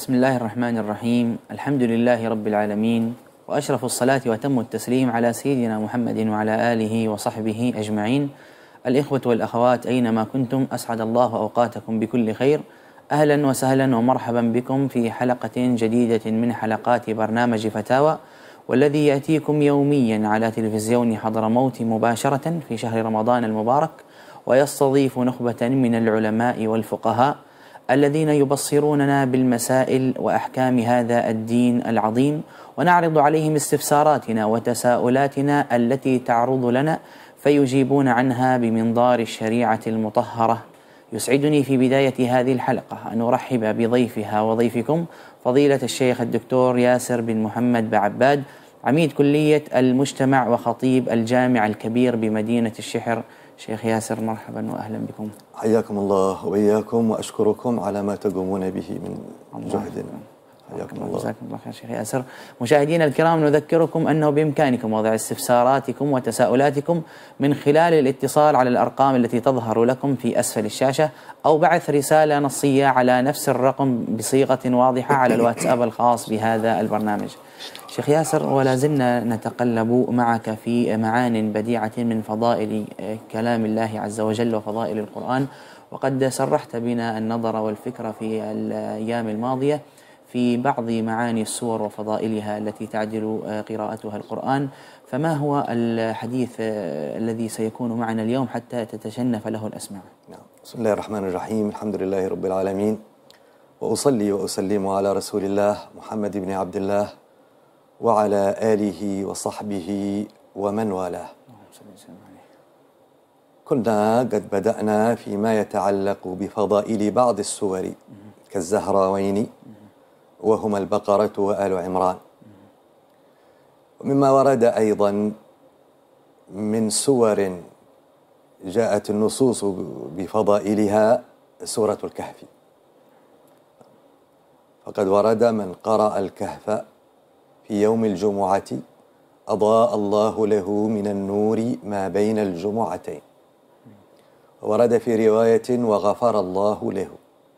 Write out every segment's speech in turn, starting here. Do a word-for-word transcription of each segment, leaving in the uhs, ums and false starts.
بسم الله الرحمن الرحيم. الحمد لله رب العالمين، وأشرف الصلاة وتم التسليم على سيدنا محمد وعلى آله وصحبه أجمعين. الإخوة والأخوات أينما كنتم، أسعد الله أوقاتكم بكل خير. أهلا وسهلا ومرحبا بكم في حلقة جديدة من حلقات برنامج فتاوى، والذي يأتيكم يوميا على تلفزيون حضرموت مباشرة في شهر رمضان المبارك، ويستضيف نخبة من العلماء والفقهاء الذين يبصروننا بالمسائل وأحكام هذا الدين العظيم، ونعرض عليهم استفساراتنا وتساؤلاتنا التي تعرض لنا فيجيبون عنها بمنظار الشريعة المطهرة. يسعدني في بداية هذه الحلقة أن أرحب بضيفها وضيفكم فضيلة الشيخ الدكتور ياسر بن محمد بعباد، عميد كلية المجتمع وخطيب الجامع الكبير بمدينة الشحر. شيخ ياسر، مرحبا وأهلا بكم. حياكم الله وإياكم، وأشكركم على ما تقومون به من جهد. حياكم الله. جزاكم الله خير شيخ ياسر. مشاهدينا الكرام، نذكركم أنه بإمكانكم وضع استفساراتكم وتساؤلاتكم من خلال الاتصال على الأرقام التي تظهر لكم في أسفل الشاشة، أو بعث رسالة نصية على نفس الرقم بصيغة واضحة على الواتساب الخاص بهذا البرنامج. شيخ ياسر، ولا زلنا نتقلب معك في معان بديعة من فضائل كلام الله عز وجل وفضائل القرآن، وقد سرحت بنا النظر والفكر في الأيام الماضية في بعض معاني السور وفضائلها التي تعدل قراءتها القرآن. فما هو الحديث الذي سيكون معنا اليوم حتى تتشنف له الأسماع؟ نعم. بسم الله الرحمن الرحيم. الحمد لله رب العالمين، وأصلي وأسلم على رسول الله محمد بن عبد الله وعلى آله وصحبه ومن والاه. كنا قد بدأنا فيما يتعلق بفضائل بعض السور كالزهراوين، وهما البقرة وآل عمران. ومما ورد أيضا من سور جاءت النصوص بفضائلها سورة الكهف، فقد ورد: من قرأ الكهف في يوم الجمعة أضاء الله له من النور ما بين الجمعتين. ورد في رواية: وغفر الله له.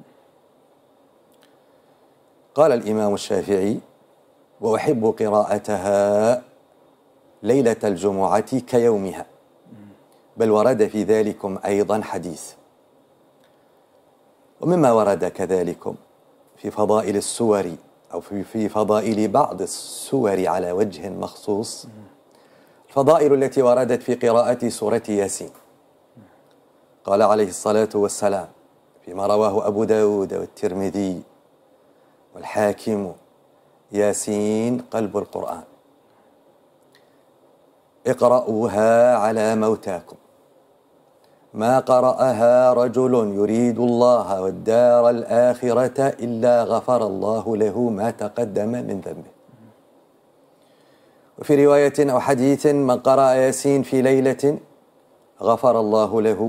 قال الإمام الشافعي: وأحب قراءتها ليلة الجمعة كيومها. بل ورد في ذلكم أيضا حديث. ومما ورد كذلكم في فضائل السور، أو في فضائل بعض السور على وجه مخصوص، الفضائل التي وردت في قراءة سورة ياسين. قال عليه الصلاة والسلام فيما رواه أبو داود والترمذي والحاكم: ياسين قلب القرآن، اقرأوها على موتاكم، ما قرأها رجل يريد الله والدار الآخرة إلا غفر الله له ما تقدم من ذنبه. وفي رواية أو حديث: من قرأ ياسين في ليلة غفر الله له.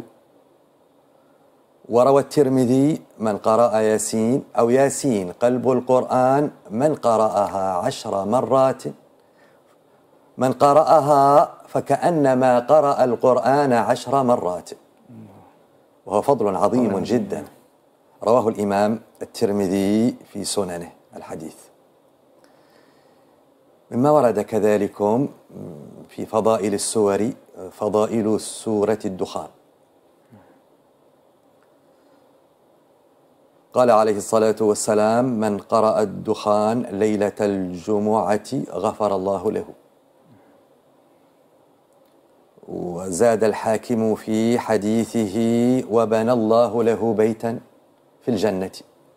وروى الترمذي: من قرأ ياسين أو ياسين قلب القرآن من قرأها عشر مرات، من قرأها فكأنما قرأ القرآن عشر مرات، وهو فضل عظيم جدا. رواه الإمام الترمذي في سننه الحديث. مما ورد كذلكم في فضائل السور فضائل سورة الدخان. قال عليه الصلاة والسلام: من قرأ الدخان ليلة الجمعة غفر الله له. وزاد الحاكم في حديثه: وبنى الله له بيتا في الجنة.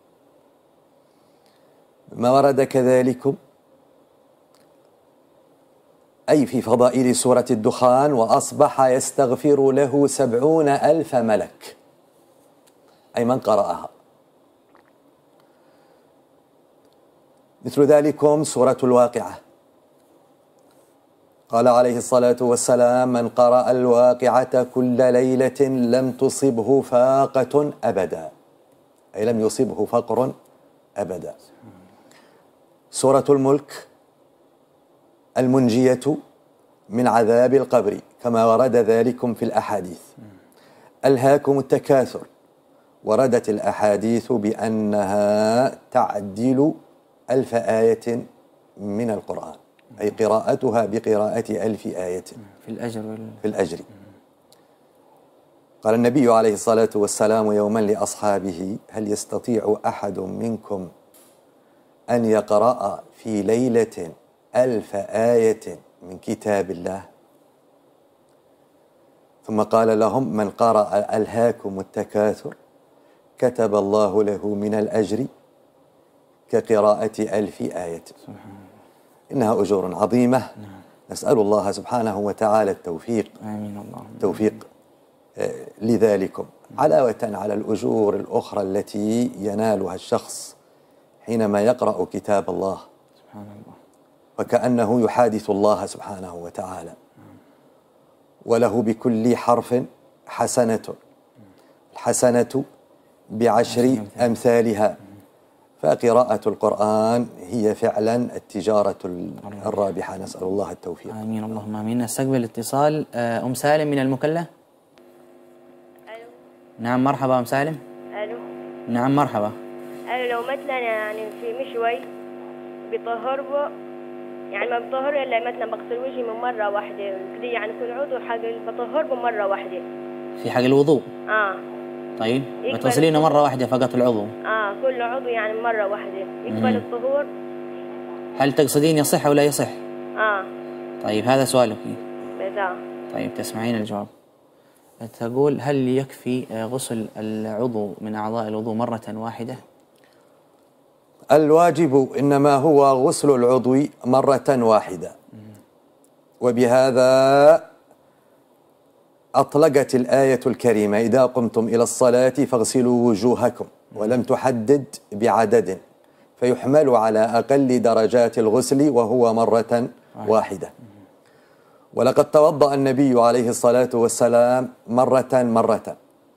ما ورد كذلك أي في فضائل سورة الدخان: وأصبح يستغفر له سبعون ألف ملك، أي من قرأها. مثل ذلكم سورة الواقعة. قال عليه الصلاة والسلام: من قرأ الواقعة كل ليلة لم تصبه فاقة أبدا، أي لم يصبه فقر أبدا. سورة الملك: المنجية من عذاب القبر، كما ورد ذلكم في الأحاديث. ألهاكم التكاثر وردت الأحاديث بأنها تعدل ألف آية من القرآن، أي قراءتها بقراءة ألف آية في الأجر وال... في الأجر. قال النبي عليه الصلاة والسلام يوما لأصحابه: هل يستطيع أحد منكم أن يقرأ في ليلة ألف آية من كتاب الله؟ ثم قال لهم: من قرأ ألهاكم التكاثر كتب الله له من الأجر كقراءة ألف آية. إنها أجور عظيمة. نسأل الله سبحانه وتعالى التوفيق. آمين الله. توفيق لذلكم، علاوة على الأجور الأخرى التي ينالها الشخص حينما يقرأ كتاب الله، سبحان الله، وكأنه يحادث الله سبحانه وتعالى، وله بكل حرف حسنة، الحسنة بعشر أمثالها. فقراءة القرآن هي فعلا التجارة الرابحة. نسأل الله التوفيق. آمين اللهم آمين. نستقبل اتصال أم سالم من المكلا. ألو. نعم مرحبا أم سالم. ألو. نعم مرحبا. ألو. لو مثلا يعني في مشوي بطهر به، يعني ما بطهر إلا مثلا بغسل وجهي من مرة واحدة كده، يعني كل عضو حق بطهر به مرة واحدة في حق الوضوء. آه طيب بتغسلينه مرة واحدة فقط العضو؟ آه كل عضو يعني مرة واحدة يقبل الطهور. هل تقصدين يصح أو لا يصح؟ آه طيب هذا سؤالك. بذا. طيب تسمعين الجواب. تقول: هل يكفي غسل العضو من أعضاء الوضوء مرة واحدة؟ الواجب إنما هو غسل العضو مرة واحدة، وبهذا أطلقت الآية الكريمة: إذا قمتم إلى الصلاة فاغسلوا وجوهكم، ولم تحدد بعدد، فيحمل على أقل درجات الغسل وهو مرة واحدة. ولقد توضأ النبي عليه الصلاة والسلام مرة مرة،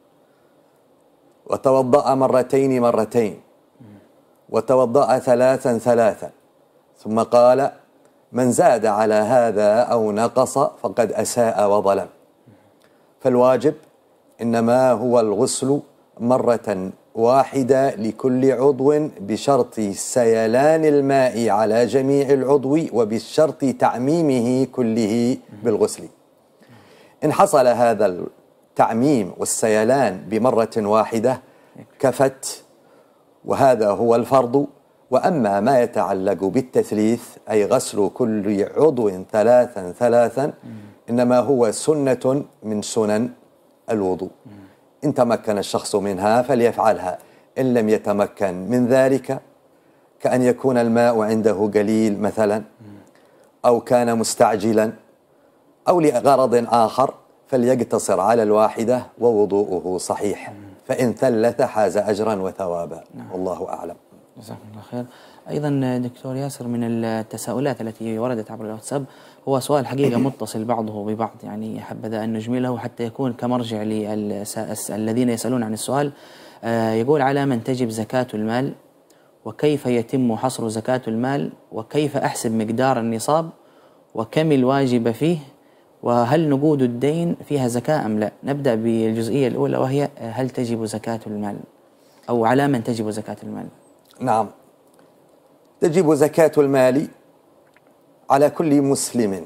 وتوضأ مرتين مرتين، وتوضأ ثلاثا ثلاثا، ثم قال: من زاد على هذا أو نقص فقد أساء وظلم. فالواجب إنما هو الغسل مرة واحدة لكل عضو، بشرط سيلان الماء على جميع العضو، وبشرط تعميمه كله بالغسل. إن حصل هذا التعميم والسيلان بمرة واحدة كفت، وهذا هو الفرض. وأما ما يتعلق بالتثليث، أي غسل كل عضو ثلاثا ثلاثا، إنما هو سنة من سنن الوضوء. إن تمكن الشخص منها فليفعلها، إن لم يتمكن من ذلك، كأن يكون الماء عنده قليل مثلا، أو كان مستعجلا، أو لغرض آخر، فليقتصر على الواحدة ووضوءه صحيح. فإن ثلث حاز أجرا وثوابا. والله أعلم. جزاكم الله خير. أيضا دكتور ياسر، من التساؤلات التي وردت عبر الواتساب هو سؤال حقيقة متصل بعضه ببعض، يعني حبذا أن نجمله حتى يكون كمرجع للذين يسألون عن السؤال. يقول: على من تجب زكاة المال؟ وكيف يتم حصر زكاة المال؟ وكيف أحسب مقدار النصاب؟ وكم الواجب فيه؟ وهل نقود الدين فيها زكاة أم لا؟ نبدأ بالجزئية الأولى، وهي هل تجب زكاة المال، أو على من تجب زكاة المال؟ نعم، تجب زكاة المال على كل مسلم،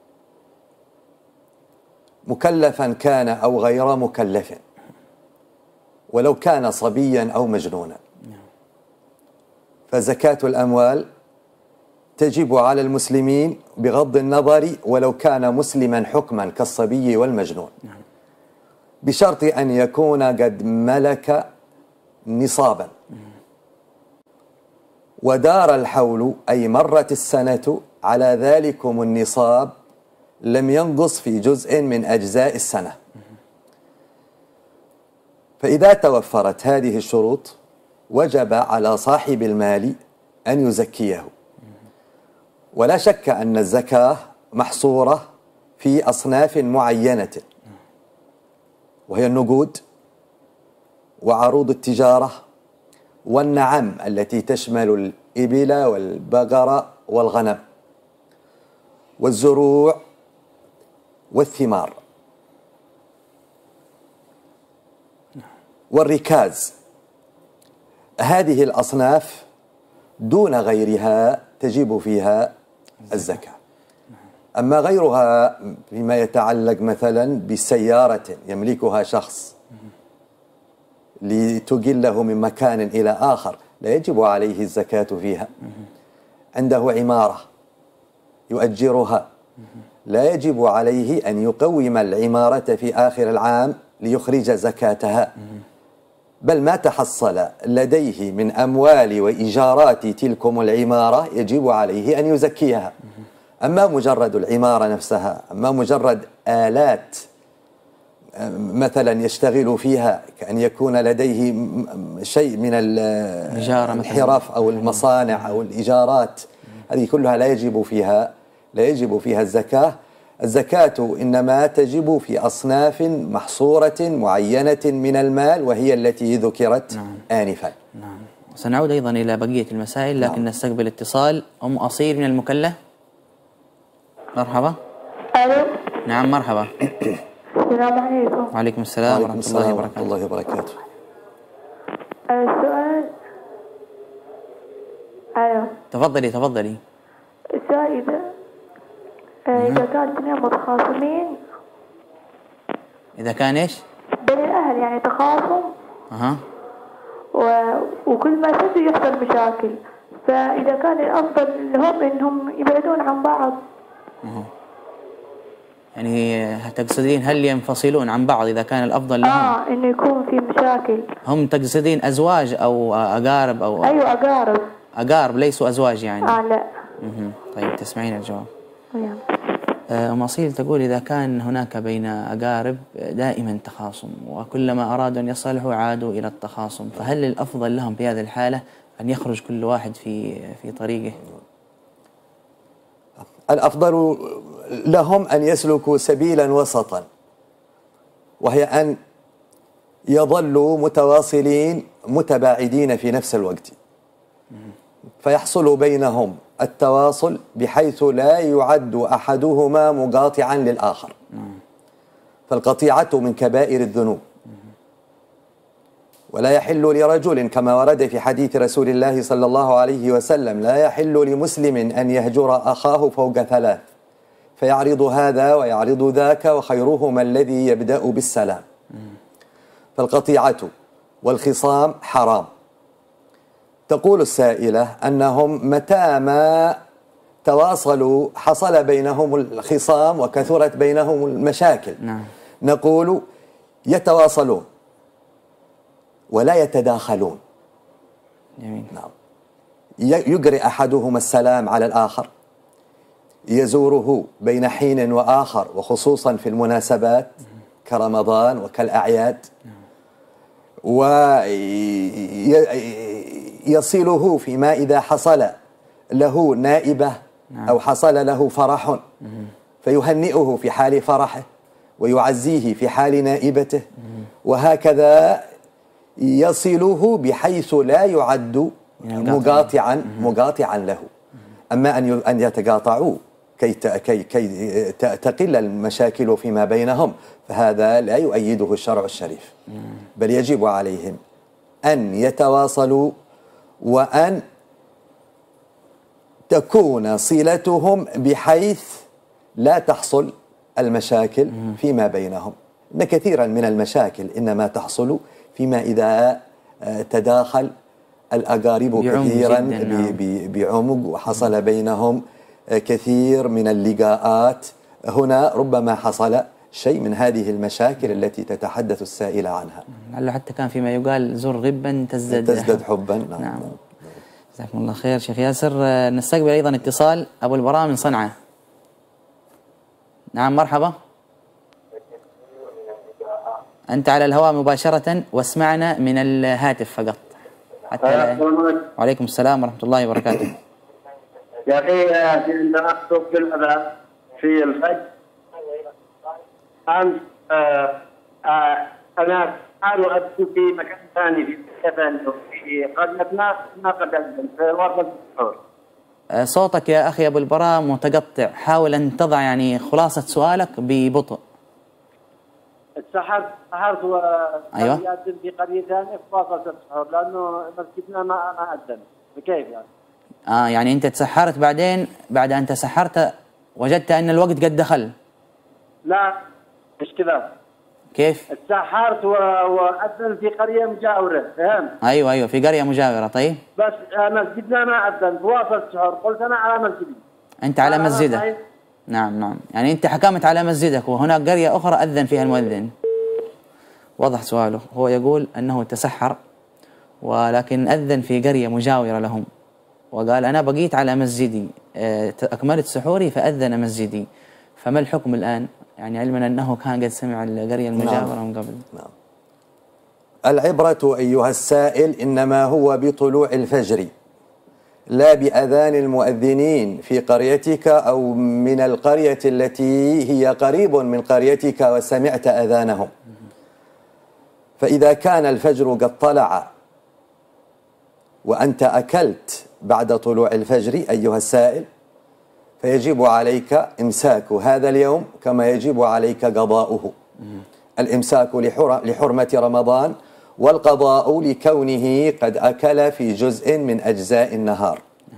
مكلفا كان أو غير مكلف، ولو كان صبيا أو مجنونا. فزكاة الأموال تجب على المسلمين بغض النظر ولو كان مسلما حكما كالصبي والمجنون، بشرط أن يكون قد ملك نصابا، ودار الحول، أي مرت السنة على ذلكم النصاب، لم ينقص في جزء من أجزاء السنة. فإذا توفرت هذه الشروط وجب على صاحب المال أن يزكيه. ولا شك أن الزكاة محصورة في أصناف معينة، وهي النقود، وعروض التجارة، والنعم التي تشمل الإبل والبقر والغنم، والزروع والثمار. والركاز. هذه الأصناف دون غيرها تجب فيها الزكاة. أما غيرها فيما يتعلق مثلا بسيارة يملكها شخص لتجله من مكان إلى آخر لا يجب عليه الزكاة فيها. عنده عمارة يؤجرها لا يجب عليه أن يقوم العمارة في آخر العام ليخرج زكاتها، بل ما تحصل لديه من أموال وإيجارات تلكم العمارة يجب عليه أن يزكيها. أما مجرد العمارة نفسها، أما مجرد آلات مثلا يشتغل فيها كأن يكون لديه شيء من الحرف أو المصانع أو الإيجارات، هذه كلها لا يجب فيها لا يجب فيها الزكاة. الزكاة إنما تجب في أصناف محصورة معينة من المال وهي التي ذكرت نعم. آنفا. نعم. سنعود أيضا إلى بقية المسائل لكن نعم. نستقبل اتصال. أم أصيل من المكلا. مرحبا. ألو. نعم مرحبا. السلام عليكم. وعليكم السلام ورحمة الله وبركاته. الله وبركاته. السؤال. ألو. تفضلي تفضلي. السؤال إذا إذا كان اثنين متخاصمين. إذا كان إيش؟ بين الأهل يعني تخاصم. أها. و... وكل ما سدوا يحصل مشاكل، فإذا كان الأفضل لهم إنهم يبعدون عن بعض. أها. يعني تقصدين هل ينفصلون عن بعض إذا كان الأفضل لهم؟ آه إنه يكون في مشاكل. هم تقصدين أزواج أو أقارب أو؟ أيوة أقارب. أقارب ليسوا أزواج يعني؟ آه لا. مه. طيب تسمعين الجواب. أيوة. أم أصيل تقول إذا كان هناك بين أقارب دائما تخاصم وكلما أرادوا أن يصلحوا عادوا إلى التخاصم، فهل الأفضل لهم في هذه الحالة أن يخرج كل واحد في في طريقه؟ الأفضل لهم أن يسلكوا سبيلا وسطا، وهي أن يظلوا متواصلين متباعدين في نفس الوقت، فيحصل بينهم التواصل بحيث لا يعد أحدهما مقاطعا للآخر. فالقطيعة من كبائر الذنوب، ولا يحل لرجل كما ورد في حديث رسول الله صلى الله عليه وسلم لا يحل لمسلم أن يهجر أخاه فوق ثلاث فيعرض هذا ويعرض ذاك وخيرهما الذي يبدأ بالسلام. فالقطيعة والخصام حرام. تقول السائلة أنهم متى ما تواصلوا حصل بينهم الخصام وكثرت بينهم المشاكل. نعم. نقول يتواصلون ولا يتداخلون. جميل. نعم. يجري أحدهما السلام على الآخر، يزوره بين حين وآخر وخصوصا في المناسبات كرمضان وكالأعياد، ويصله فيما إذا حصل له نائبة أو حصل له فرح فيهنئه في حال فرحه ويعزيه في حال نائبته، وهكذا يصله بحيث لا يعد مقاطعا مقاطعا له. أما أن أن يتقاطعوا كي كي كي تقل المشاكل فيما بينهم فهذا لا يؤيده الشرع الشريف، بل يجب عليهم أن يتواصلوا وأن تكون صلتهم بحيث لا تحصل المشاكل فيما بينهم. إن كثيرا من المشاكل إنما تحصل فيما إذا تداخل الأقارب كثيرا بعمق وحصل بينهم كثير من اللقاءات، هنا ربما حصل شيء من هذه المشاكل التي تتحدث السائلة عنها. لعله حتى كان فيما يقال زر غبا تزدد تزدد حبا. نعم. نعم. جزاكم الله خير شيخ ياسر. نستقبل أيضا اتصال أبو البراء من صنعاء. نعم مرحبا. أنت على الهواء مباشرة واسمعنا من الهاتف فقط حتى. وعليكم السلام ورحمة الله وبركاته. يا أخي عندما أكتب في الأذان في الفجر أمس أنا أحاول أكتب في مكان ثاني في مكان في قريتنا ما قدمت في وسط السحور. صوتك يا أخي أبو البراء متقطع، حاول أن تضع يعني خلاصة سؤالك ببطء. تسحرت تسحرت و أيوة. يأذن في قرية ثانية فواصلت السحور لأنه مسجدنا ما ما أذن. فكيف يعني؟ آه يعني أنت تسحرت بعدين بعد أن تسحرت وجدت أن الوقت قد دخل. لا مش كذا. كيف؟ تسحرت وأذن في قرية مجاورة، فهمت؟ أيوة أيوة في قرية مجاورة. طيب بس مسجدنا ما أذن فواصلت السحور، قلت أنا على مسجدي. أنت على مسجدك. نعم نعم، يعني أنت حكمت على مسجدك وهناك قرية أخرى أذن فيها المؤذن. وضح سؤاله، هو يقول أنه تسحر ولكن أذن في قرية مجاورة لهم وقال أنا بقيت على مسجدي، أكملت سحوري فأذن مسجدي، فما الحكم الآن؟ يعني علما أنه كان قد سمع القرية المجاورة من قبل. نعم. العبرة أيها السائل إنما هو بطلوع الفجر لا بأذان المؤذنين في قريتك أو من القرية التي هي قريب من قريتك وسمعت أذانهم. فإذا كان الفجر قد طلع وأنت أكلت بعد طلوع الفجر أيها السائل فيجب عليك إمساك هذا اليوم كما يجب عليك قضاؤه. الإمساك لحرمة رمضان والقضاء لكونه قد أكل في جزء من أجزاء النهار.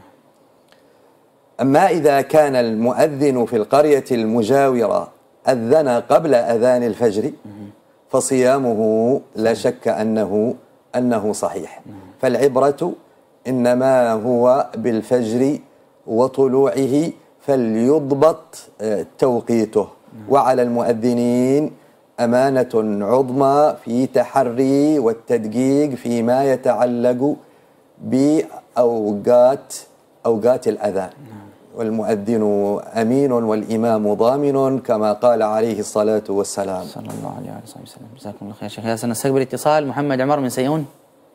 أما إذا كان المؤذن في القرية المجاورة أذن قبل أذان الفجر فصيامه لا شك أنه أنه صحيح. فالعبرة إنما هو بالفجر وطلوعه فليضبط توقيته. وعلى المؤذنين أمانة عظمى في تحري والتدقيق فيما يتعلق بأوقات أوقات الأذان. والمؤذن أمين والإمام ضامن كما قال عليه الصلاة والسلام. صلى الله عليه وسلم. جزاكم الله خير شيخ. سنستقبل اتصال محمد عمر من سيئون.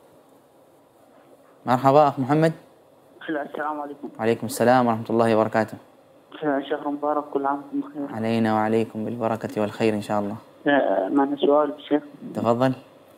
مرحبا أخ محمد. السلام عليكم. وعليكم السلام ورحمة الله وبركاته. شهر مبارك، كل عام وانتم بخير. علينا وعليكم بالبركة والخير إن شاء الله. معنا سؤال شيخ. تفضل.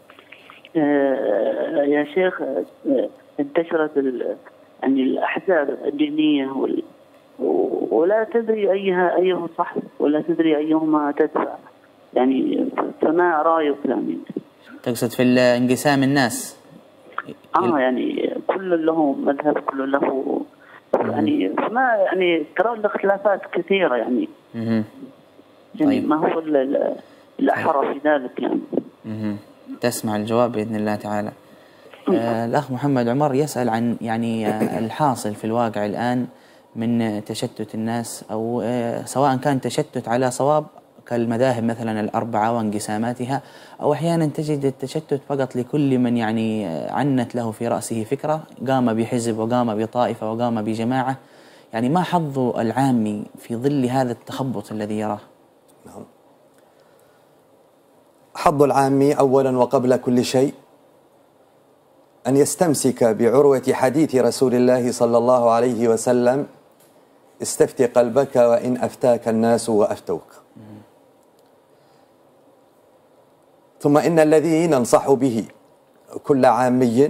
يا شيخ، انتشرت يعني الأحزاب الدينية وال... ولا تدري أيها أيه صح ولا تدري أيهما تدفع، يعني فما رأيك؟ يعني تقصد في انقسام الناس؟ اه يعني كل له مذهب، كل له يعني ما يعني ترى الاختلافات كثيرة يعني. مم. يعني طيب. ما هو الأحرى في ذلك يعني. مم. تسمع الجواب بإذن الله تعالى. آه الأخ محمد عمر يسأل عن يعني آه الحاصل في الواقع الآن من تشتت الناس، أو آه سواء كان تشتت على صواب كالمذاهب مثلا الأربعة وانقساماتها، أو أحيانا تجد التشتت فقط لكل من يعني عنت له في رأسه فكرة، قام بحزب وقام بطائفة وقام بجماعة. يعني ما حظ العامي في ظل هذا التخبط الذي يراه؟ نعم. حظ العامي أولا وقبل كل شيء أن يستمسك بعروة حديث رسول الله صلى الله عليه وسلم: استفت قلبك وإن أفتاك الناس وأفتوك. ثم إن الذي ننصح به كل عامي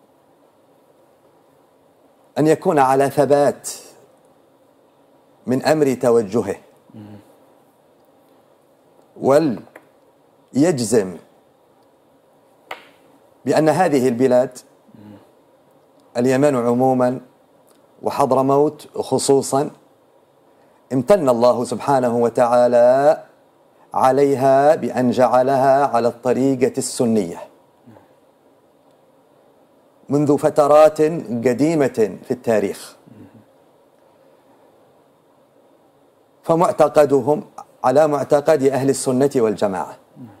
أن يكون على ثبات من أمر توجهه، وليجزم بأن هذه البلاد، اليمن عموما وحضرموت خصوصا، امتن الله سبحانه وتعالى عليها بأن جعلها على الطريقة السنية منذ فترات قديمة في التاريخ. فمعتقدهم على معتقد أهل السنة والجماعة،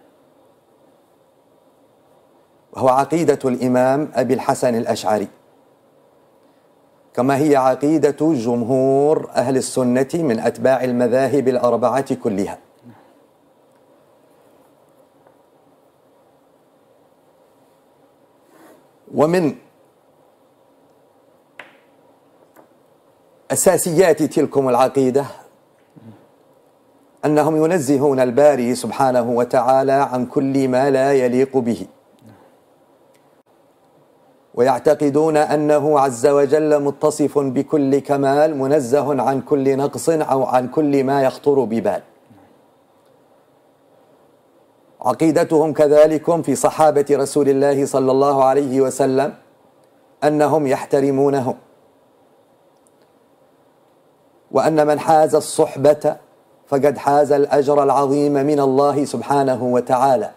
وهو عقيدة الإمام أبي الحسن الأشعري، كما هي عقيدة جمهور أهل السنة من أتباع المذاهب الأربعة كلها. ومن أساسيات تلكم العقيدة أنهم ينزهون الباري سبحانه وتعالى عن كل ما لا يليق به، ويعتقدون أنه عز وجل متصف بكل كمال منزه عن كل نقص أو عن كل ما يخطر ببال. عقيدتهم كذلك في صحابة رسول الله صلى الله عليه وسلم أنهم يحترمونهم، وأن من حاز الصحبة فقد حاز الأجر العظيم من الله سبحانه وتعالى.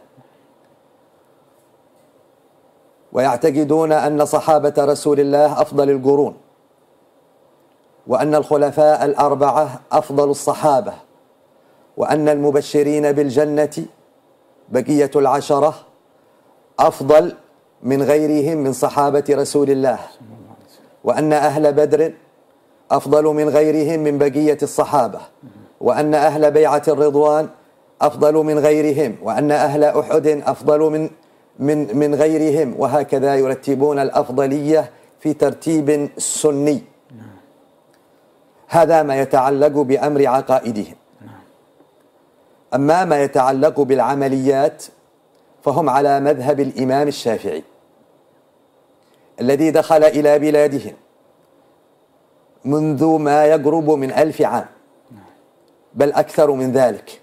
ويعتقدون أن صحابة رسول الله أفضل القرون، وأن الخلفاء الأربعة أفضل الصحابة، وأن المبشرين بالجنة بقية العشرة أفضل من غيرهم من صحابة رسول الله، وأن أهل بدر أفضل من غيرهم من بقية الصحابة، وأن أهل بيعة الرضوان أفضل من غيرهم، وأن أهل أحد أفضل من من من غيرهم، وهكذا يرتبون الأفضلية في ترتيب سني. هذا ما يتعلق بأمر عقائدهم. أما ما يتعلق بالعمليات فهم على مذهب الإمام الشافعي الذي دخل إلى بلادهم منذ ما يقرب من ألف عام، بل أكثر من ذلك.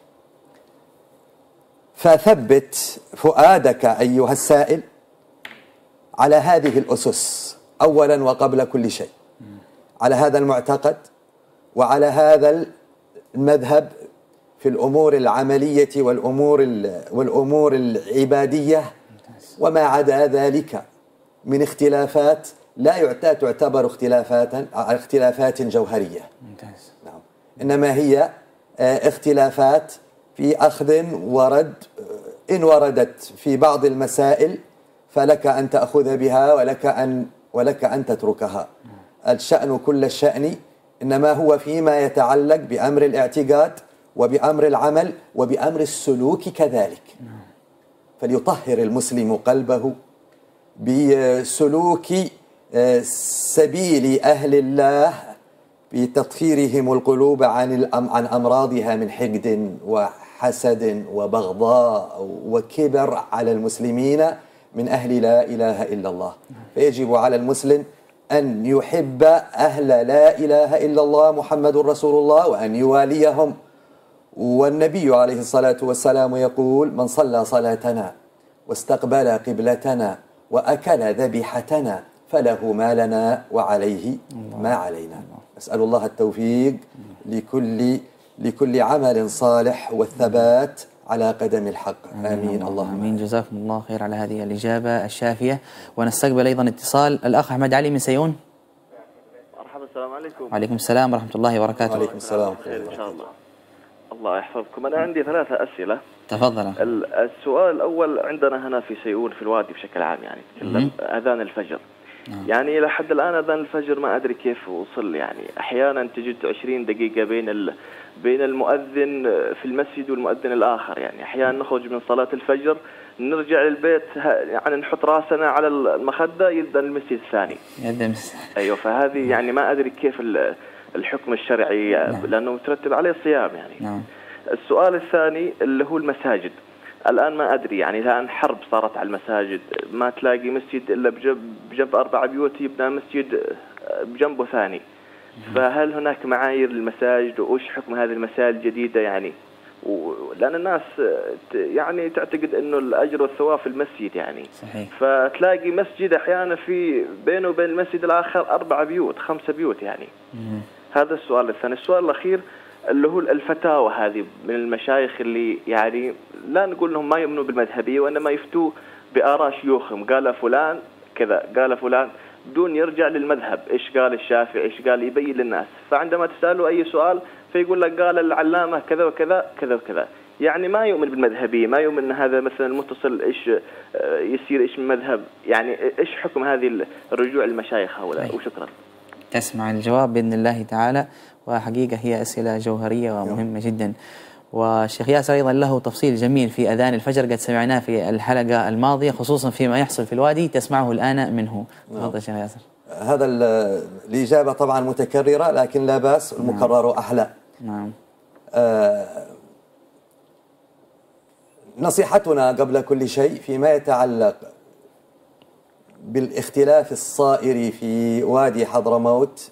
فثبت فؤادك أيها السائل على هذه الأسس أولا وقبل كل شيء، على هذا المعتقد وعلى هذا المذهب في الأمور العملية والأمور والأمور العبادية، وما عدا ذلك من اختلافات لا تعتبر اختلافات اختلافات جوهرية. نعم. إنما هي اختلافات في أخذ ورد، إن وردت في بعض المسائل فلك أن تأخذ بها ولك أن ولك أن تتركها. الشأن كل الشأن إنما هو فيما يتعلق بأمر الاعتقاد وبأمر العمل وبأمر السلوك كذلك. فليطهر المسلم قلبه بسلوك سبيل أهل الله بتطهيرهم القلوب عن عن أمراضها من حقد وحسد وبغضاء وكبر على المسلمين من أهل لا إله إلا الله. فيجب على المسلم أن يحب أهل لا إله إلا الله محمد رسول الله وأن يواليهم. والنبي عليه الصلاة والسلام يقول: من صلى صلاتنا واستقبل قبلتنا وأكل ذبيحتنا فله ما لنا وعليه ما علينا. أسأل الله التوفيق لكل لكل عمل صالح والثبات على قدم الحق. آمين. اللهم آمين. جزاكم الله خير على هذه الإجابة الشافية. ونستقبل أيضا اتصال الأخ أحمد علي من سيئون. مرحبا. السلام عليكم. وعليكم السلام ورحمة الله وبركاته. وعليكم السلام. خير إن شاء الله. الله يحفظكم. أنا عندي ثلاثة أسئلة. تفضل. السؤال الأول، عندنا هنا في سيئون في الوادي بشكل عام يعني تكلم أذان الفجر. نعم. يعني لحد الآن أذان الفجر ما أدري كيف وصل. يعني أحيانا تجد عشرين دقيقة بين ال... بين المؤذن في المسجد والمؤذن الآخر. يعني أحيانا نخرج من صلاة الفجر نرجع للبيت يعني نحط راسنا على المخدة يبدأ المسجد الثاني. يبدأ أيوة. فهذه يعني ما أدري كيف الحكم الشرعي. نعم. لأنه مترتب عليه الصيام يعني. نعم. السؤال الثاني اللي هو المساجد. الآن ما أدري يعني الآن حرب صارت على المساجد، ما تلاقي مسجد إلا بجنب, بجنب أربع بيوت يبنى مسجد بجنبه ثاني. فهل هناك معايير للمساجد وإيش حكم هذه المساجد الجديدة يعني؟ لأن الناس يعني تعتقد إنه الأجر والثواب في المسجد يعني. صحيح. فتلاقي مسجد أحيانا في بينه وبين المسجد الآخر أربع بيوت خمسة بيوت يعني. مم. هذا السؤال الثاني. السؤال الأخير اللي هو الفتاوى هذه من المشايخ اللي يعني لا نقول لهم ما يؤمنوا بالمذهبية وإنما يفتوا بآراء شيوخهم، قال فلان كذا قال فلان بدون يرجع للمذهب، إيش قال الشافعي إيش قال، يبين للناس. فعندما تسأله أي سؤال فيقول لك قال العلامة كذا وكذا كذا وكذا. يعني ما يؤمن بالمذهبية، ما يؤمن أن هذا مثلا المتصل إيش يصير إيش من مذهب. يعني إيش حكم هذه الرجوع للمشايخ هؤلاء؟ وشكرا. تسمع الجواب بإذن الله تعالى. وحقيقة هي أسئلة جوهرية ومهمة جدا. والشيخ ياسر أيضا له تفصيل جميل في أذان الفجر قد سمعناه في الحلقة الماضية، خصوصا فيما يحصل في الوادي تسمعه الآن منه. تفضل شيخ ياسر. هذا الإجابة طبعا متكررة لكن لا بأس، المكرر أحلى. نعم. آه نصيحتنا قبل كل شيء فيما يتعلق بالاختلاف الصائر في وادي حضرموت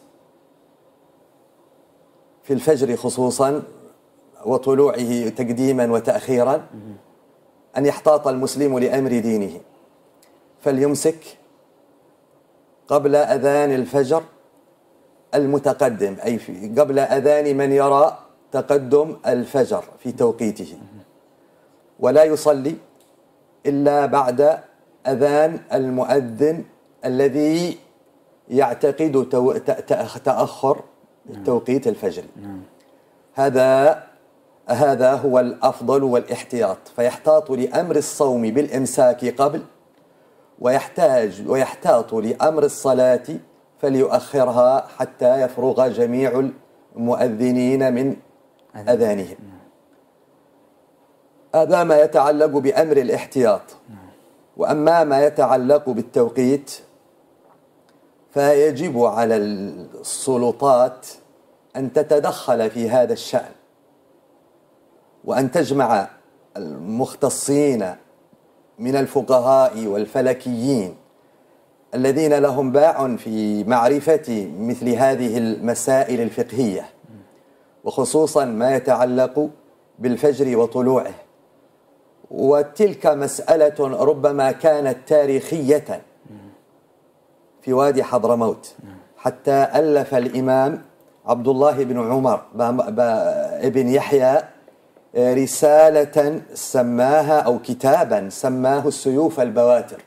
في الفجر خصوصا وطلوعه تقديما وتأخيرا، أن يحتاط المسلم لأمر دينه فليمسك قبل أذان الفجر المتقدم، أي قبل أذان من يرى تقدم الفجر في توقيته، ولا يصلي إلا بعد أذان المؤذن الذي يعتقد تأخر توقيت الفجر. هذا هذا هو الأفضل والاحتياط، فيحتاط لأمر الصوم بالإمساك قبل، ويحتاج ويحتاط لأمر الصلاة فليؤخرها حتى يفرغ جميع المؤذنين من أذانهم. هذا ما يتعلق بأمر الاحتياط. وأما ما يتعلق بالتوقيت فيجب على السلطات أن تتدخل في هذا الشأن، وأن تجمع المختصين من الفقهاء والفلكيين الذين لهم باع في معرفة مثل هذه المسائل الفقهية، وخصوصا ما يتعلق بالفجر وطلوعه. وتلك مسألة ربما كانت تاريخية في وادي حضرموت، حتى ألف الإمام عبد الله بن عمر بن يحيى رسالة سماها أو كتابا سماه السيوف البواتر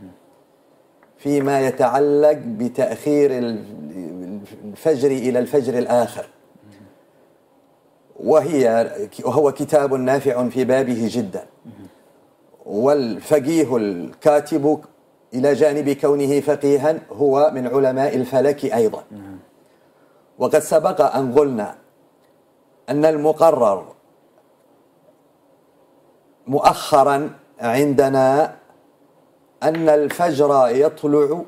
فيما يتعلق بتأخير الفجر إلى الفجر الآخر، وهي وهو كتاب نافع في بابه جدا. والفقيه الكاتب إلى جانب كونه فقيها هو من علماء الفلك أيضا. وقد سبق أن قلنا أن المقرر مؤخرا عندنا أن الفجر يطلع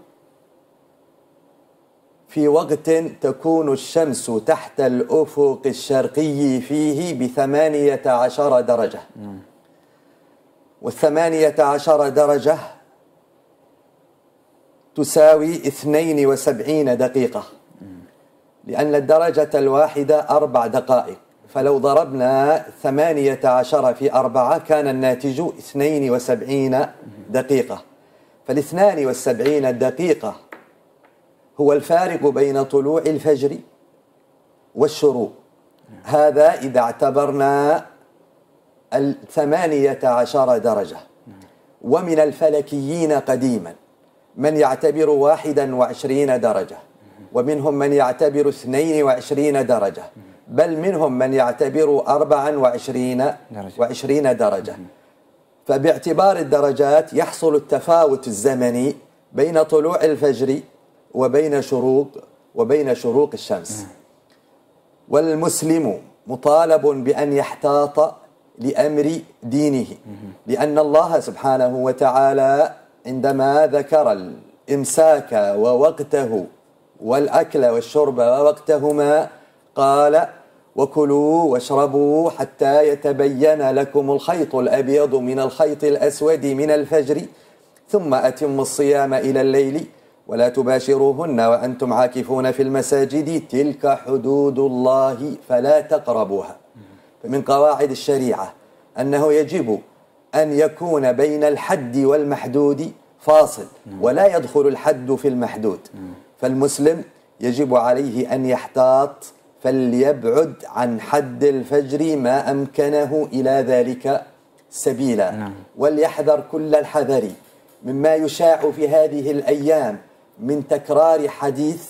في وقت تكون الشمس تحت الأفق الشرقي فيه بثمانية عشر درجة، والثمانية عشر درجة تساوي اثنين وسبعين دقيقة، لأن الدرجة الواحدة أربع دقائق، فلو ضربنا ثمانية عشر في أربعة كان الناتج اثنين وسبعين دقيقة. فالاثنان والسبعين دقيقة هو الفارق بين طلوع الفجر والشروق. هذا إذا اعتبرنا الثمانية عشر درجة. ومن الفلكيين قديما من يعتبر واحدا وعشرين درجة، ومنهم من يعتبر اثنين وعشرين درجة، بل منهم من يعتبر أربعا وعشرين وعشرين درجة. فباعتبار الدرجات يحصل التفاوت الزمني بين طلوع الفجر وبين شروق وبين شروق الشمس. والمسلم مطالب بأن يحتاط لأمر دينه، لأن الله سبحانه وتعالى عندما ذكر الإمساك ووقته والأكل والشرب ووقتهما قال: وكلوا واشربوا حتى يتبين لكم الخيط الأبيض من الخيط الأسود من الفجر ثم أتموا الصيام إلى الليل ولا تباشروهن وأنتم عاكفون في المساجد تلك حدود الله فلا تقربوها. فمن قواعد الشريعة أنه يجب أن يكون بين الحد والمحدود فاصل، ولا يدخل الحد في المحدود. فالمسلم يجب عليه أن يحتاط فليبعد عن حد الفجر ما أمكنه إلى ذلك سبيلا، وليحذر كل الحذر مما يشاع في هذه الأيام من تكرار حديث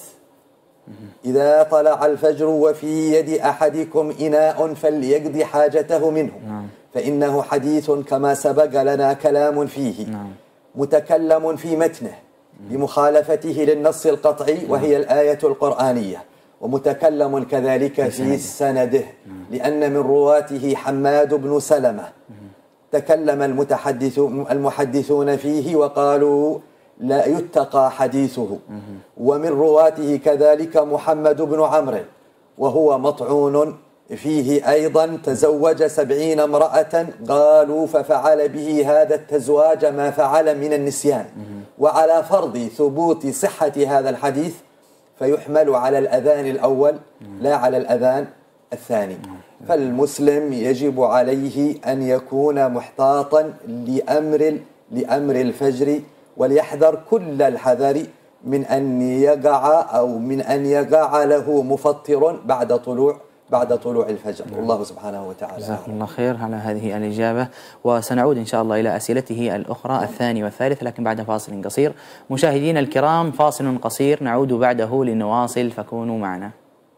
إذا طلع الفجر وفي يد أحدكم إناء فليقضي حاجته منه، فإنه حديث كما سبق لنا كلام فيه متكلم في متنه بمخالفته للنص القطعي وهي الآية القرآنية، ومتكلم كذلك في سنده لأن من رواته حماد بن سلمة تكلم المتحدث المحدثون فيه وقالوا لا يتقى حديثه. ومن رواته كذلك محمد بن عمرو وهو مطعون فيه أيضا تزوج سبعين امرأة، قالوا ففعل به هذا التزواج ما فعل من النسيان. وعلى فرض ثبوت صحة هذا الحديث فيحمل على الأذان الأول لا على الأذان الثاني. فالمسلم يجب عليه أن يكون محتاطا لأمر لأمر الفجر، وليحذر كل الحذر من أن يقع أو من أن يقع له مفطر بعد طلوع بعد طلوع الفجر. والله سبحانه وتعالى. جزاكم الله خير على هذه الإجابة، وسنعود إن شاء الله إلى أسئلته الأخرى الثاني والثالث لكن بعد فاصل قصير. مشاهدينا الكرام، فاصل قصير نعود بعده لنواصل، فكونوا معنا.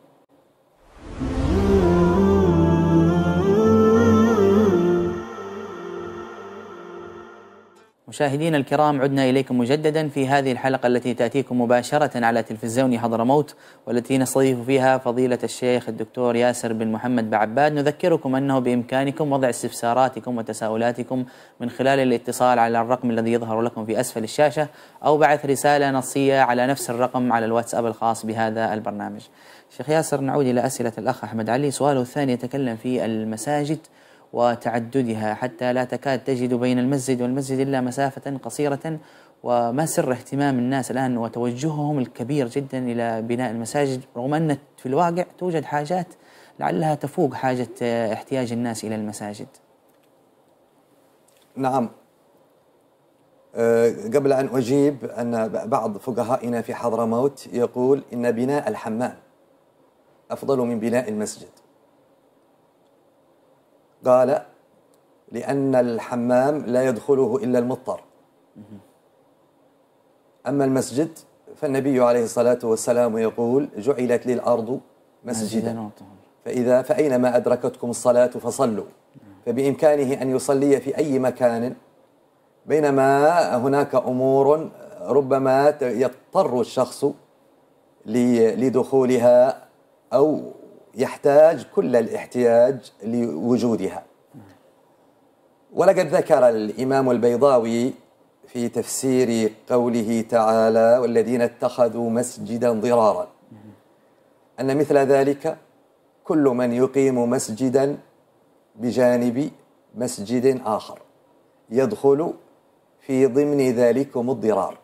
مشاهدينا الكرام، عدنا إليكم مجددا في هذه الحلقة التي تأتيكم مباشرة على تلفزيون حضرموت، والتي نستضيف فيها فضيلة الشيخ الدكتور ياسر بن محمد بعباد. نذكركم أنه بإمكانكم وضع استفساراتكم وتساؤلاتكم من خلال الاتصال على الرقم الذي يظهر لكم في أسفل الشاشة، أو بعث رسالة نصية على نفس الرقم على الواتساب الخاص بهذا البرنامج. شيخ ياسر، نعود إلى أسئلة الأخ أحمد علي. سؤاله الثاني يتكلم في المساجد وتعددها حتى لا تكاد تجد بين المسجد والمسجد إلا مسافة قصيرة، وما سر اهتمام الناس الآن وتوجههم الكبير جدا إلى بناء المساجد، رغم أن في الواقع توجد حاجات لعلها تفوق حاجة احتياج الناس إلى المساجد؟ نعم. أه قبل أن أجيب، أن بعض فقهائنا في حضرموت يقول إن بناء الحمام أفضل من بناء المسجد. قال لأن الحمام لا يدخله إلا المضطر، أما المسجد فالنبي عليه الصلاة والسلام يقول جعلت لي الأرض مسجدا فإذا فأينما أدركتكم الصلاة فصلوا. فبإمكانه أن يصلي في أي مكان، بينما هناك أمور ربما يضطر الشخص لدخولها أو يحتاج كل الاحتياج لوجودها. ولقد ذكر الإمام البيضاوي في تفسير قوله تعالى والذين اتخذوا مسجدا ضرارا أن مثل ذلك كل من يقيم مسجدا بجانب مسجد آخر يدخل في ضمن ذلكم الضرار.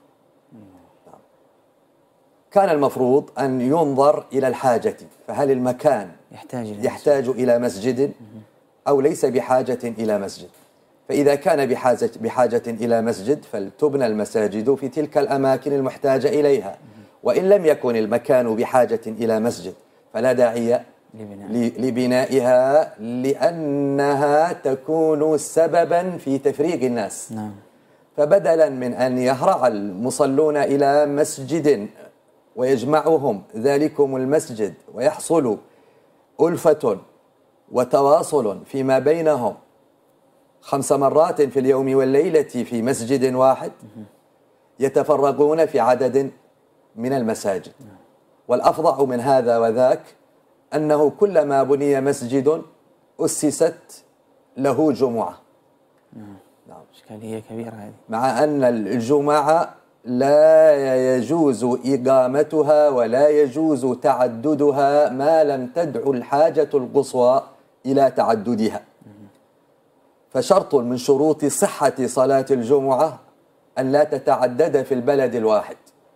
كان المفروض أن ينظر إلى الحاجة، فهل المكان يحتاج, يحتاج إلى مسجد أو ليس بحاجة إلى مسجد؟ فإذا كان بحاجة, بحاجة إلى مسجد فلتبنى المساجد في تلك الأماكن المحتاجة إليها، وإن لم يكن المكان بحاجة إلى مسجد فلا داعي لبنائها، لأنها تكون سببا في تفريق الناس. نعم. فبدلا من أن يهرع المصلون إلى مسجد ويجمعهم ذلكم المسجد ويحصل ألفة وتواصل فيما بينهم خمس مرات في اليوم والليلة في مسجد واحد، يتفرقون في عدد من المساجد. والأفظع من هذا وذاك أنه كلما بني مسجد أسست له جمعة. نعم. إشكالية كبيرة هذه، مع أن الجمعة لا يجوز إقامتها ولا يجوز تعددها ما لم تدعو الحاجة القصوى إلى تعددها. فشرط من شروط صحة صلاة الجمعة أن لا تتعدد في البلد الواحد،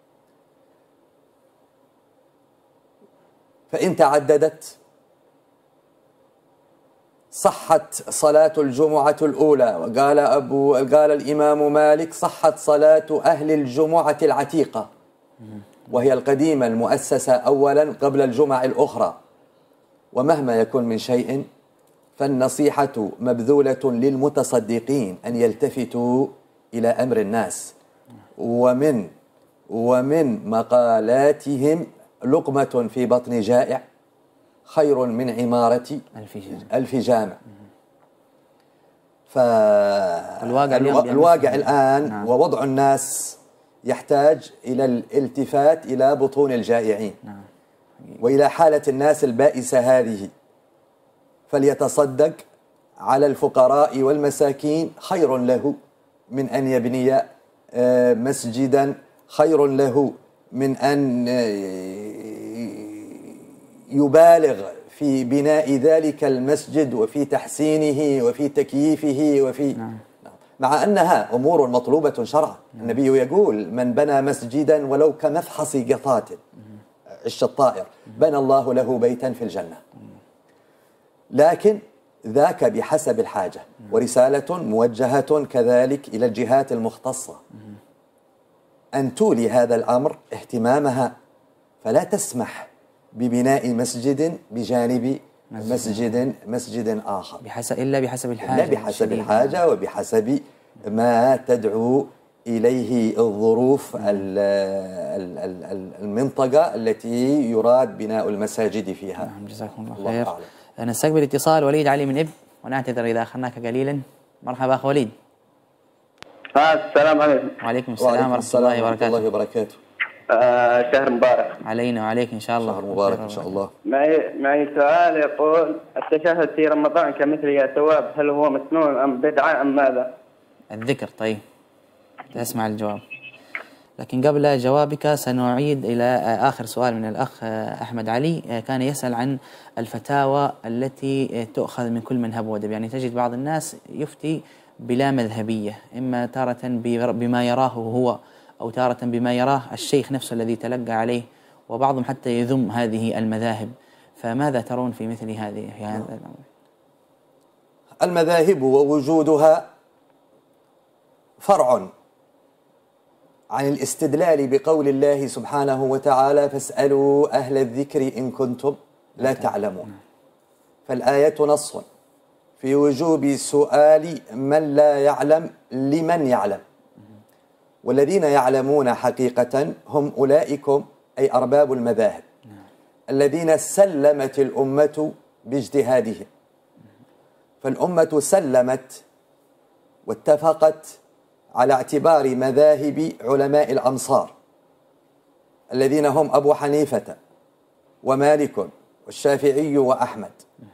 فإن تعددت صحت صلاة الجمعة الأولى. وقال أبو قال الإمام مالك صحت صلاة أهل الجمعة العتيقة، وهي القديمة المؤسسة أولا قبل الجمع الأخرى. ومهما يكن من شيء فالنصيحة مبذولة للمتصدقين أن يلتفتوا إلى أمر الناس. ومن ومن مقالاتهم لقمة في بطن جائع خير من عمارة ألف جامع. فالواقع الآن نعم. ووضع الناس يحتاج إلى الالتفات إلى بطون الجائعين نعم. وإلى حالة الناس البائسة هذه، فليتصدق على الفقراء والمساكين خير له من أن يبني مسجدا، خير له من أن يبالغ في بناء ذلك المسجد وفي تحسينه وفي تكييفه وفي نعم. مع أنها أمور مطلوبة شرعا. نعم. النبي يقول من بنى مسجدا ولو كمفحص قطات عش الطائر بنى الله له بيتا في الجنة. لكن ذاك بحسب الحاجة، ورسالة موجهة كذلك إلى الجهات المختصة أن تولي هذا الأمر اهتمامها، فلا تسمح ببناء مسجد بجانب مسجد مسجد آخر بحسب إلا بحسب الحاجة، إلا بحسب الحاجة وبحسب ما تدعو إليه الظروف المنطقة التي يراد بناء المساجد فيها. نعم، جزاكم الله خير. الله نستقبل اتصال وليد علي من إب، ونعتذر إذا أخرناك قليلا. مرحبا أخ وليد. السلام عليكم. وعليكم السلام ورحمة الله وبركاته. الله وبركاته. آه شهر مبارك علينا وعليك إن شاء الله. شهر مبارك إن شاء الله. معي معي سؤال يقول: التشهد في رمضان كمثل يا ثواب، هل هو مسنون أم بدعة أم ماذا؟ الذكر. طيب تسمع الجواب، لكن قبل جوابك سنعيد إلى آخر سؤال من الأخ أحمد علي. كان يسأل عن الفتاوى التي تؤخذ من كل منهب ودب، يعني تجد بعض الناس يفتي بلا مذهبية، إما تارة بما يراه هو أو تارة بما يراه الشيخ نفسه الذي تلقى عليه، وبعضهم حتى يذم هذه المذاهب. فماذا ترون في مثل هذه في هذا الأمر؟ المذاهب ووجودها فرع عن الاستدلال بقول الله سبحانه وتعالى: فاسألوا أهل الذكر إن كنتم لا تعلمون. فالآية نص في وجوب سؤال من لا يعلم لمن يعلم، والذين يعلمون حقيقة هم أولئكم أي أرباب المذاهب الذين سلمت الأمة باجتهادهم. فالأمة سلمت واتفقت على اعتبار مذاهب علماء الأمصار الذين هم أبو حنيفة ومالك والشافعي وأحمد،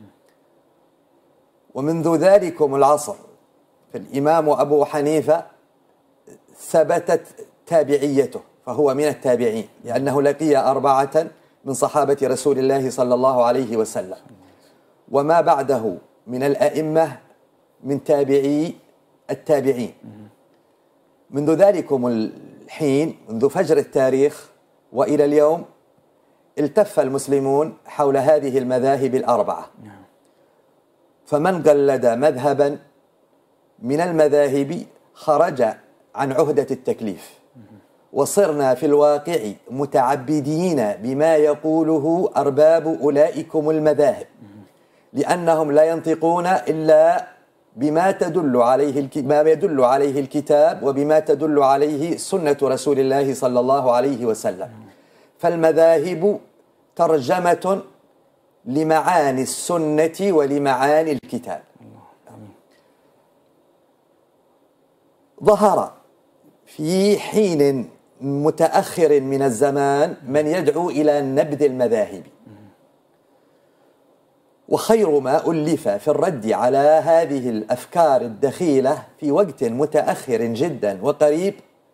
ومنذ ذلكم العصر فالإمام أبو حنيفة ثبتت تابعيته، فهو من التابعين لأنه لقي أربعة من صحابة رسول الله صلى الله عليه وسلم، وما بعده من الأئمة من تابعي التابعين. منذ ذلكم الحين، منذ فجر التاريخ وإلى اليوم، التف المسلمون حول هذه المذاهب الأربعة، فمن قلد مذهبا من المذاهب خرج عن عهدة التكليف، وصرنا في الواقع متعبدين بما يقوله أرباب أولئكم المذاهب، لأنهم لا ينطقون إلا بما تدل عليه ما يدل عليه الكتاب وبما تدل عليه سنة رسول الله صلى الله عليه وسلم. فالمذاهب ترجمة لمعاني السنة ولمعاني الكتاب. ظهر في حين متأخر من الزمان من يدعو إلى نبذ المذاهب، وخير ما ألف في الرد على هذه الأفكار الدخيلة في وقت متأخر جدا وقريب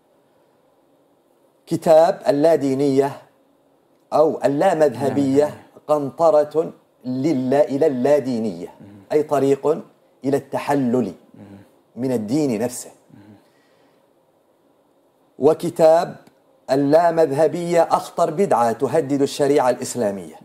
كتاب اللادينية أو اللامذهبية، قنطرة إلى اللادينية، أي طريق إلى التحلل من الدين نفسه. وكتاب اللامذهبية أخطر بدعة تهدد الشريعة الإسلامية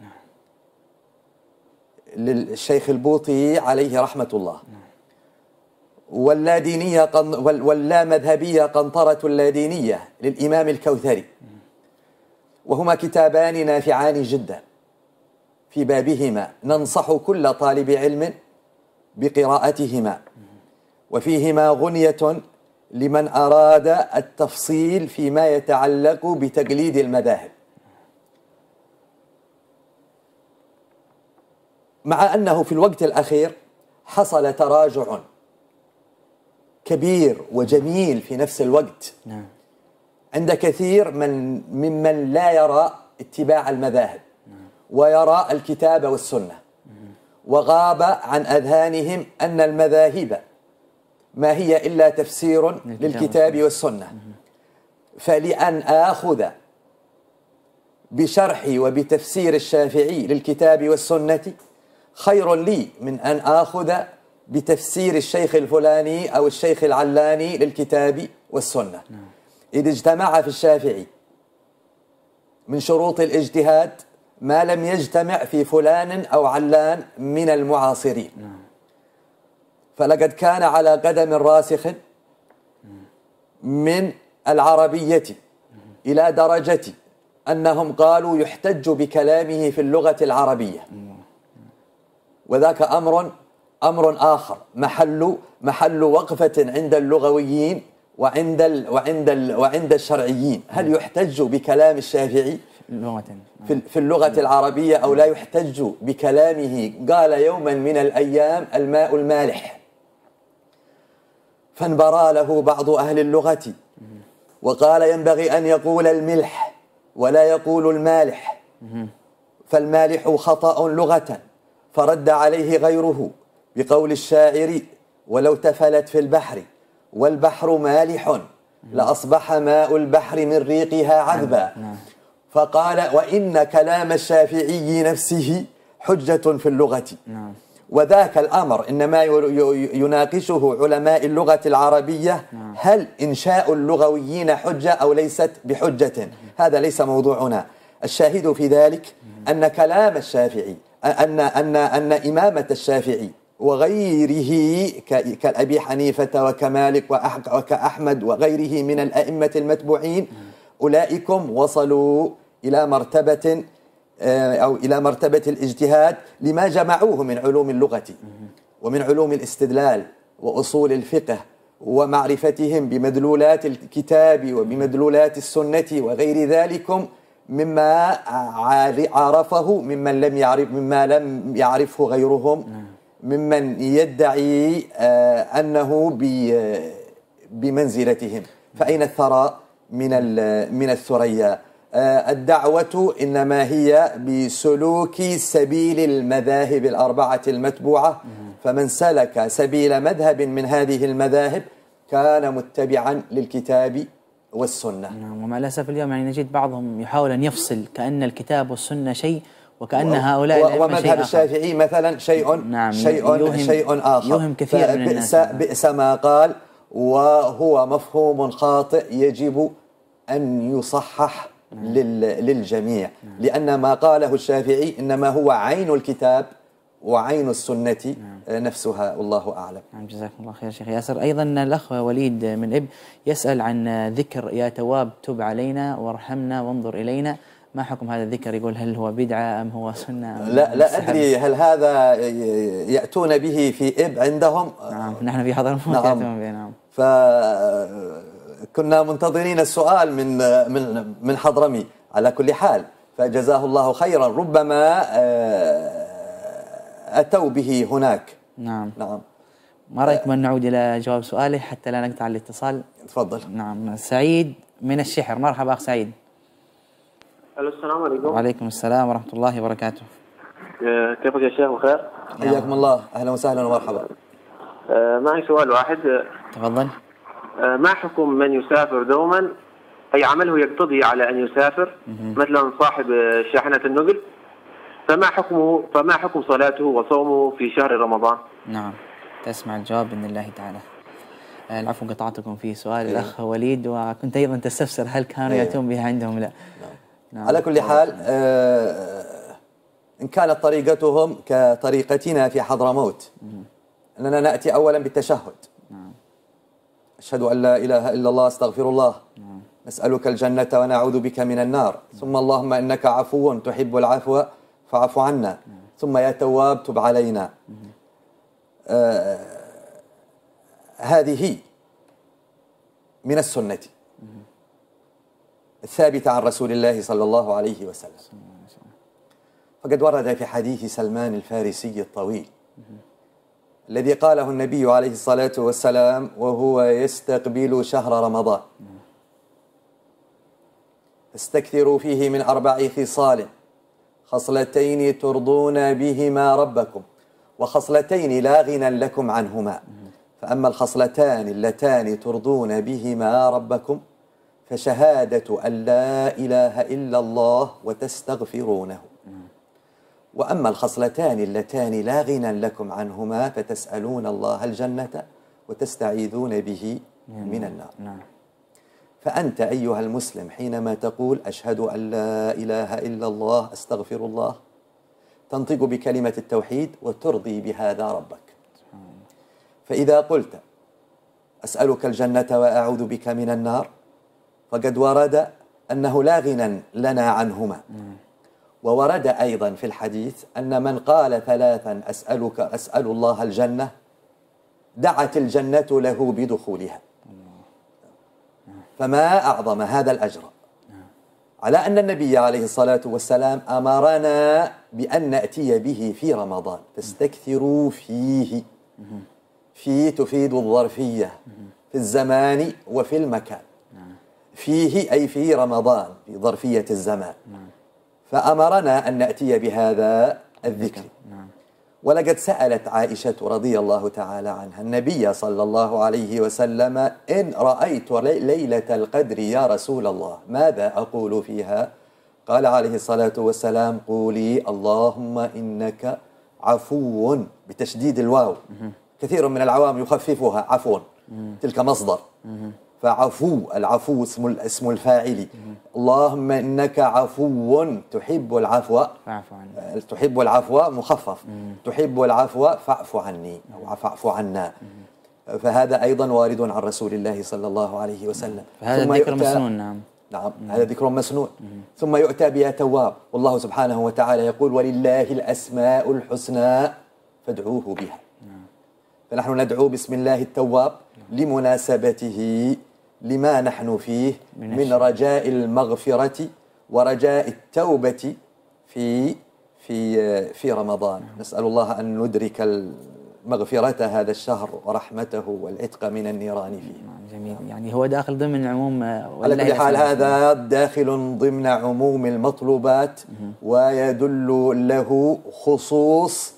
للشيخ البوطي عليه رحمة الله. واللادينية واللامذهبية قنطرة اللادينية للإمام الكوثري، وهما كتابان نافعان جدا في بابهما، ننصح كل طالب علم بقراءتهما، وفيهما غنية لمن أراد التفصيل فيما يتعلق بتقليد المذاهب. مع أنه في الوقت الأخير حصل تراجع كبير وجميل في نفس الوقت عند كثير من ممن لا يرى اتباع المذاهب ويرى الكتاب والسنة، وغاب عن أذهانهم أن المذاهب ما هي إلا تفسير للكتاب والسنة. فلأن آخذ بشرحي وبتفسير الشافعي للكتاب والسنة خير لي من أن آخذ بتفسير الشيخ الفلاني أو الشيخ العلاني للكتاب والسنة، إذ اجتمع في الشافعي من شروط الاجتهاد ما لم يجتمع في فلان أو علان من المعاصرين. فلقد كان على قدم راسخ من العربية إلى درجة أنهم قالوا يحتج بكلامه في اللغة العربية، وذاك أمر أمر آخر محل محل وقفة عند اللغويين وعند ال وعند ال وعند الشرعيين. هل يحتج بكلام الشافعي في في اللغة العربية أو لا يحتج بكلامه؟ قال يوما من الأيام الماء المالح، فانبرى له بعض أهل اللغة وقال ينبغي أن يقول الملح ولا يقول المالح، فالمالح خطأ لغة. فرد عليه غيره بقول الشاعر ولو تفلت في البحر والبحر مالح لأصبح ماء البحر من ريقها عذبا. فقال وإن كلام الشافعي نفسه حجة في اللغة. وذاك الأمر إنما يناقشه علماء اللغة العربية، هل إنشاء اللغويين حجة أو ليست بحجة؟ هذا ليس موضوعنا. الشاهد في ذلك أن كلام الشافعي أن أن أن إمامة الشافعي وغيره كأبي حنيفة وكمالك وكأحمد وغيره من الأئمة المتبوعين، أولئكم وصلوا إلى مرتبة أو إلى مرتبة الاجتهاد لما جمعوه من علوم اللغة ومن علوم الاستدلال وأصول الفقه ومعرفتهم بمدلولات الكتاب وبمدلولات السنة وغير ذلك مما عرفه ممن لم يعرف مما لم يعرفه غيرهم، ممن يدعي أنه بمنزلتهم. فأين الثراء من من الثريا؟ الدعوة إنما هي بسلوك سبيل المذاهب الأربعة المتبوعة، فمن سلك سبيل مذهب من هذه المذاهب كان متبعا للكتاب والسنة. نعم. ومع الأسف اليوم يعني نجد بعضهم يحاول أن يفصل كأن الكتاب والسنة شيء وكأن هؤلاء ومذهب الشافعي مثلا شيء نعم. شيء يوهم شيء آخر، يوهم كثير من بئس, الناس. بئس ما قال، وهو مفهوم خاطئ يجب أن يصحح للجميع، لأن ما قاله الشافعي إنما هو عين الكتاب وعين السنة نفسها، والله أعلم. نعم. جزاكم الله خير شيخ ياسر. أيضا الأخ وليد من إب يسأل عن ذكر يا تواب تب علينا وارحمنا وانظر إلينا، ما حكم هذا الذكر؟ يقول هل هو بدعة أم هو سنة أم لا لا أدري هل هذا يأتون به في إب عندهم؟ نعم نحن في حضرموت نعم. يأتون به. نعم. فكنا منتظرين السؤال من من من حضرمي. على كل حال فجزاه الله خيرا، ربما أتوا به هناك. نعم. نعم. ما رأيكم أن نعود إلى جواب سؤاله حتى لا نقطع الاتصال؟ تفضل. نعم. سعيد من الشحر، مرحبا أخ سعيد. السلام عليكم. وعليكم السلام ورحمة الله وبركاته. كيفك يا شيخ؟ بخير؟ حياكم الله، أهلا وسهلا ومرحبا. معي سؤال واحد. تفضل. ما حكم من يسافر دوما أي عمله يقتضي على أن يسافر، مثلا صاحب شاحنة النقل، فما حكمه فما حكم صلاته وصومه في شهر رمضان؟ نعم. تسمع الجواب بإذن الله تعالى. العفو قطعتكم في سؤال إيه؟ الأخ وليد، وكنت أيضا تستفسر هل كانوا إيه؟ يأتون بها عندهم لا. نعم. نعم. على كل حال آه إن كانت طريقتهم كطريقتنا في حضرموت أننا نأتي أولا بالتشهد. نعم. أشهد أن لا إله إلا الله أستغفر الله. نعم. نسألك الجنة ونعوذ بك من النار. ثم اللهم إنك عفو تحب العفو فاعف عنا. نعم. ثم يا تواب تب علينا. آه هذه من السنة الثابتة عن رسول الله صلى الله عليه وسلم. فقد ورد في حديث سلمان الفارسي الطويل الذي قاله النبي عليه الصلاة والسلام وهو يستقبل شهر رمضان: استكثروا فيه من أربع خصال، خصلتين ترضون بهما ربكم وخصلتين لا غنى لكم عنهما، فأما الخصلتان اللتان ترضون بهما ربكم فشهادة أن لا إله إلا الله وتستغفرونه، وأما الخصلتان اللتان لا غنى لكم عنهما فتسألون الله الجنة وتستعيذون به من النار. فأنت أيها المسلم حينما تقول أشهد أن لا إله إلا الله أستغفر الله، تنطق بكلمة التوحيد وترضي بهذا ربك. فإذا قلت أسألك الجنة وأعوذ بك من النار، فقد ورد أنه لا غنى لنا عنهما. وورد أيضا في الحديث أن من قال ثلاثا أسألك أسأل الله الجنة دعت الجنة له بدخولها. فما أعظم هذا الأجر، على أن النبي عليه الصلاة والسلام أمرنا بأن نأتي به في رمضان، فاستكثروا فيه. في تفيد الظرفية في الزمان وفي المكان. فيه أي في رمضان، في ظرفية الزمان. فأمرنا أن نأتي بهذا الذكر. ولقد سألت عائشة رضي الله تعالى عنها النبي صلى الله عليه وسلم: إن رأيت ليلة القدر يا رسول الله ماذا أقول فيها؟ قال عليه الصلاة والسلام: قولي اللهم إنك عفو، بتشديد الواو. كثير من العوام يخففها عفو، تلك مصدر. فعفو، العفو اسم اسم الفاعل. اللهم إنك عفو تحب العفو فاعف عني. تحب العفو مخفف. تحب العفو فاعف عني أو فاعف عنا. فهذا أيضا وارد عن رسول الله صلى الله عليه وسلم. هذا ذكر مسنون. نعم نعم هذا ذكر مسنون. ثم يؤتى بها تواب، والله سبحانه وتعالى يقول: ولله الأسماء الحسنى فادعوه بها. فنحن ندعو بسم الله التواب لمناسبته لما نحن فيه من رجاء المغفرة ورجاء التوبة في في في رمضان. نسأل الله أن ندرك المغفرة هذا الشهر ورحمته والعتق من النيران فيه. جميل، يعني هو داخل ضمن عموم. على كل حال هذا داخل ضمن عموم المطلوبات، ويدل له خصوص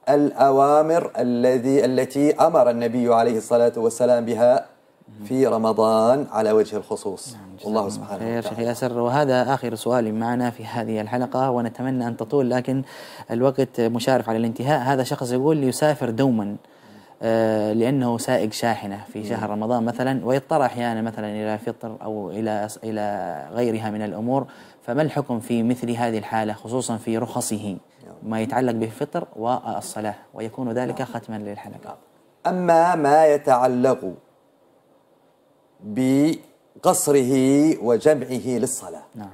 الأوامر الذي التي أمر النبي عليه الصلاة والسلام بها في رمضان على وجه الخصوص. والله سبحانه وتعالى. شيخ ياسر، وهذا آخر سؤال معنا في هذه الحلقة، ونتمنى أن تطول لكن الوقت مشارف على الانتهاء. هذا شخص يقول يسافر دوما آه لأنه سائق شاحنة في شهر رمضان مثلا، ويضطر أحيانا مثلا إلى فطر أو إلى إلى غيرها من الأمور، فما الحكم في مثل هذه الحالة خصوصا في رخصه ما يتعلق بالفطر والصلاة، ويكون ذلك ختما للحلقة؟ أما ما يتعلق بقصره وجمعه للصلاة، نعم،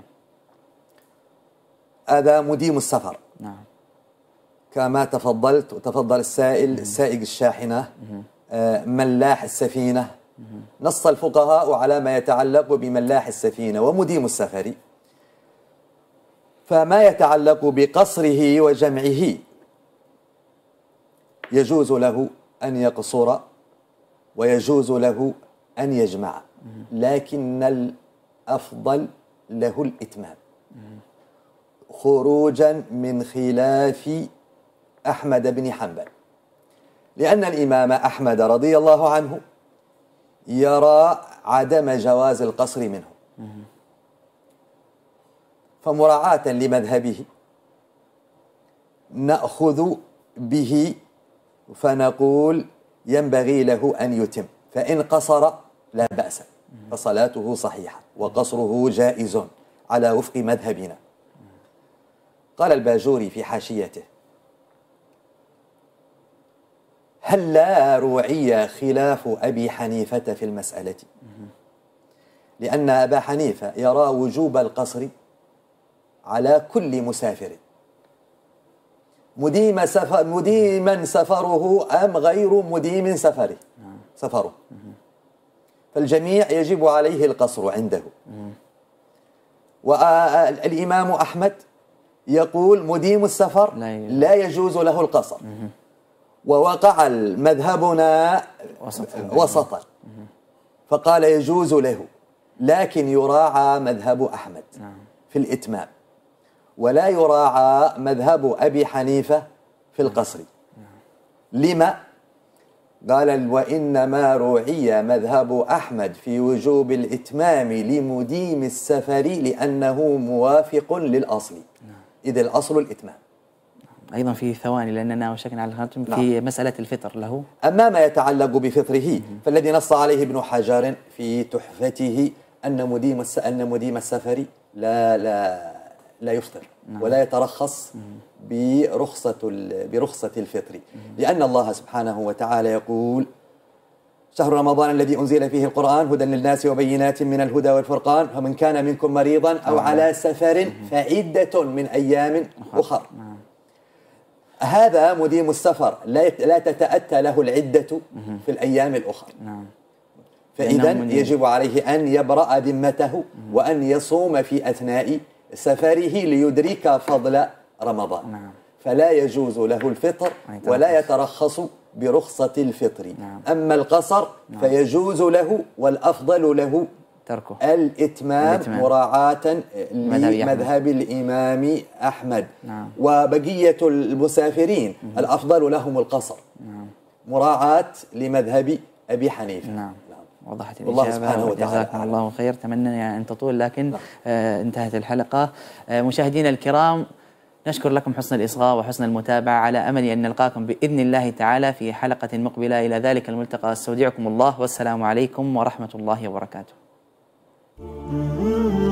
هذا مديم السفر. نعم، كما تفضلت وتفضل السائل سائق الشاحنة، آه ملاح السفينة. نص الفقهاء على ما يتعلق بملاح السفينة ومديم السفر. فما يتعلق بقصره وجمعه يجوز له أن يقصر ويجوز له أن يجمع، لكن الأفضل له الإتمام، خروجا من خلاف أحمد بن حنبل، لأن الإمام أحمد رضي الله عنه يرى عدم جواز القصر منه. فمراعاة لمذهبه نأخذ به فنقول ينبغي له أن يتم، فإن قصر لا بأس، فصلاته صحيحة وقصره جائز على وفق مذهبنا. قال الباجوري في حاشيته: هل لا روعي خلاف أبي حنيفة في المسألة؟ لأن أبا حنيفة يرى وجوب القصر على كل مسافر، مديم سفر مديما سفره أم غير مديم سفره سفره فالجميع يجب عليه القصر عنده. والإمام أحمد يقول مديم السفر لا يجوز له القصر، ووقع مذهبنا وسطا فقال يجوز له، لكن يراعى مذهب أحمد في الإتمام، ولا يراعى مذهب أبي حنيفة في القصر. لما؟ قال: وإنما روعي مذهب أحمد في وجوب الإتمام لمديم السفر لأنه موافق للأصل، إذ الأصل الإتمام. أيضا في ثواني لأننا وشكنا على الختم في نعم. مسألة الفطر له. أما ما يتعلق بفطره فالذي نص عليه ابن حجر في تحفته أن مديم أن مديم السفر لا لا لا يفطر ولا يترخص برخصة برخصة الفطر، لأن الله سبحانه وتعالى يقول: شهر رمضان الذي أنزل فيه القرآن هدى للناس وبينات من الهدى والفرقان، فمن كان منكم مريضا أو على سفر فعدة من أيام أخر. هذا مديم السفر لا لا تتأتى له العدة في الأيام الأخرى، فإذا يجب عليه أن يبرأ ذمته وأن يصوم في أثناء سفره ليدرك فضل رمضان، فلا يجوز له الفطر ولا يترخص برخصة الفطر. أما القصر فيجوز له والأفضل له تركه الإتمام, الإتمام. مراعاة لمذهب الإمام أحمد. نعم. وبقية المسافرين مم. الأفضل لهم القصر. نعم. مراعاة لمذهب أبي حنيفة. نعم. وضحت الإجابة، جزاكم الله خير. تمنى أن تطول لكن نعم. آه انتهت الحلقة. آه مشاهدينا الكرام، نشكر لكم حسن الإصغاء وحسن المتابعة، على أمل أن نلقاكم بإذن الله تعالى في حلقة مقبلة. إلى ذلك الملتقى استودعكم الله، والسلام عليكم ورحمة الله وبركاته.